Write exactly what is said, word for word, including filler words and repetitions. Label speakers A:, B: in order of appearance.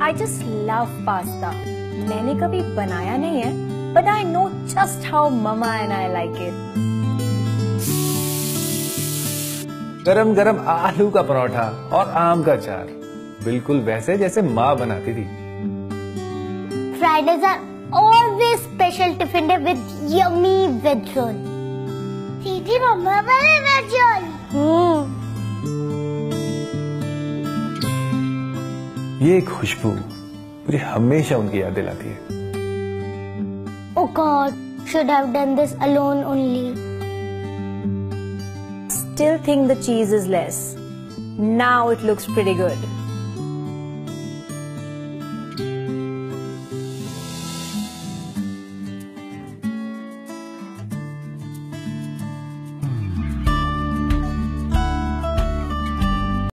A: I just love pasta. मैंने कभी बनाया नहीं है, but I know just how Mama and I like it.
B: गरम गरम आलू का परोठा और आम का अचार, बिल्कुल वैसे जैसे माँ बनाती थी.
C: Fridays are always special tiffin day with yummy veg roll. सीधी मम्मा वाले veg roll.
A: Hmm.
B: ये खुशबू मुझे हमेशा उनकी याद दिलाती है.
C: Oh God, should have done this alone only.
A: Still think the cheese is less. Now it looks pretty good.